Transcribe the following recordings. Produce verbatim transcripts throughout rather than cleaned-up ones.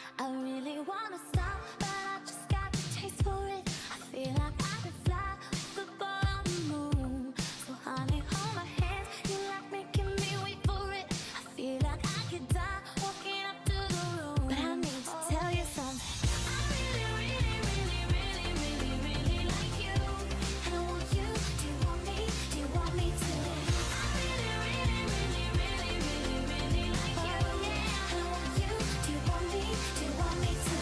I really wanna stop, but I just got the taste for it. I feel like I could fly with the ball on the moon. So honey, hold my hand, you like making me wait for it. I feel like I could die walking up to the room. But I need to tell you something. I really, really, really, really, really, really like you. And I want you. Do you want me? Do you want me to? I really, really, really, really, really, really like you. And I want you. Do you want me? Do you want me to?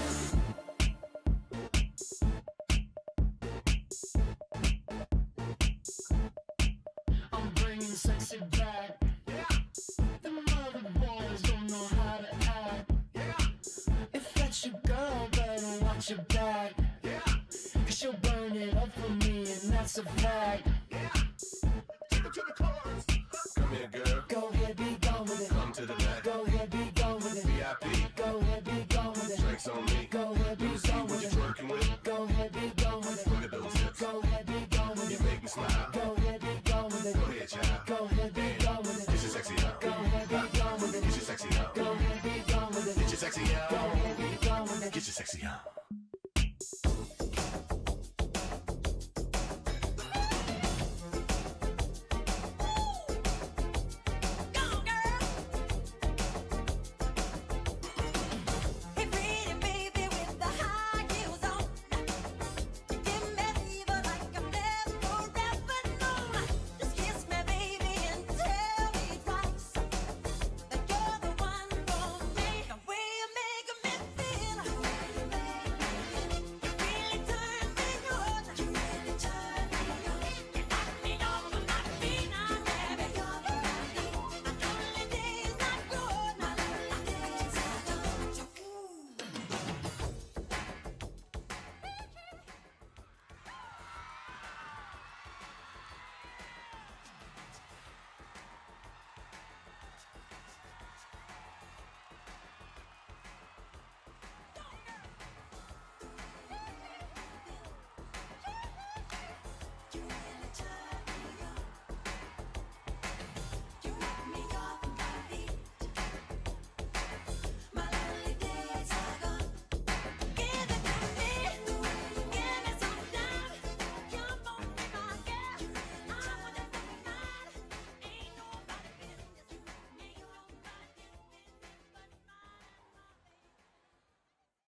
I'm bringing sexy back. Yeah. The mother boys don't know how to act. Yeah. If that's your girl, better watch your back. Yeah. Cause she'll burn it up for me, and that's a fact. Yeah. Take her to the chorus. Come here, girl. Go ahead, be gone with it. Come to the back. Go ahead, be gone with it. V I P. Go ahead, be gone with it. Drinks on me. Go ahead, be See gone what with you it. twerking with. Go ahead, be gone with it. Look at those hips. Go ahead, be gone with You it. make me smile. Go ahead, be gone with it. Go ahead, child. Go ahead, be gone with it. Get your sexy out. Go ahead, be gone with it. Get your sexy out. Go ahead, be gone with it. Get your sexy out. Go ahead, be gone with it. Get your sexy out.